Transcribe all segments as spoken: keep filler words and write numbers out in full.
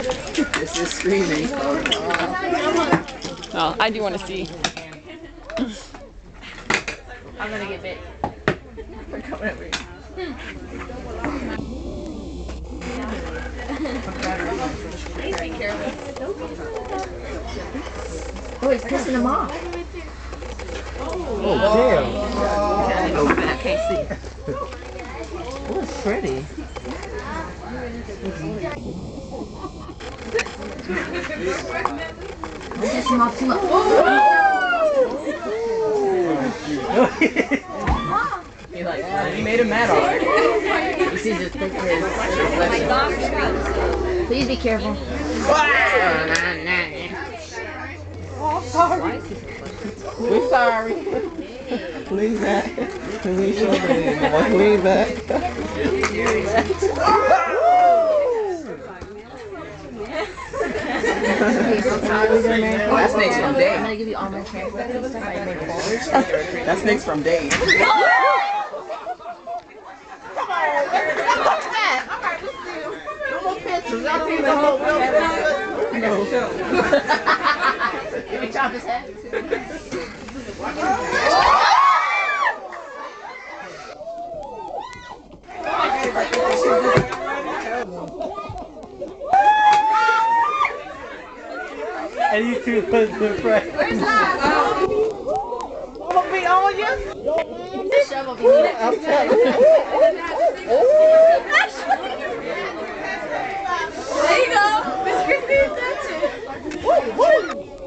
This is screaming. Oh, I do want to see. I'm gonna get bit. We're coming over here. Please be careful. Oh, he's pissing them off. Oh, damn. Oh, I can't see. Oh, it's pretty. Don't piss him off too much. He like, you made him mad already. He sees his picture. Please be careful. Oh, sorry. We're sorry. Lean back. Lean shoulder in. Lean back. That's snakes from Dave. I'm gonna give you all my transcripts stuff I made forward. That's snakes from Dave. Come on, that. All right, let's do. No more pictures. I don't need the whole wheel. No. Can we chop his head? And you two put the right. Where's that? I'm gonna be on you. Just shove up your neck. I'm telling you. There you go. Miss Christine, that's it. Woo, woo.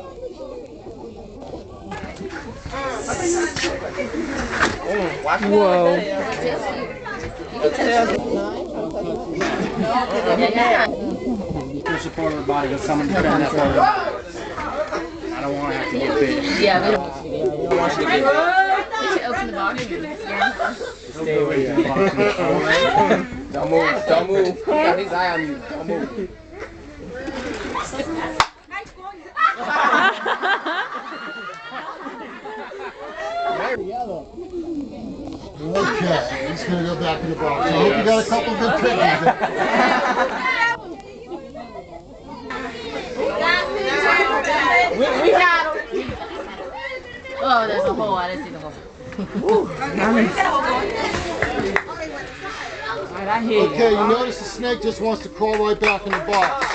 Mm, watch me. Whoa. Your support of the body will come and defend that body. I don't want to have to get bit. Yeah, we don't, we don't want you to get it. We should open the box. Yeah. Stay away from the box. Don't move. Don't move. He got his eye on you. Don't move. Okay, he's going to go back in the box. I hope you got a couple good pictures. We, we got him. Oh, there's a hole. I didn't see the hole. Alright, I hear you. Okay, you notice the snake just wants to crawl right back in the box.